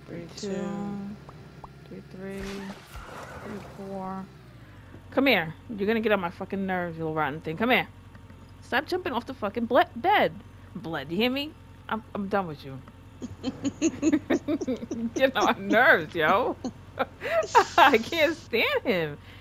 32, 33, 34. Come here. You're gonna get on my fucking nerves, you little rotten thing. Come here. Stop jumping off the fucking bed. Bled, you hear me? I'm done with you. Get on my nerves, yo. I can't stand him.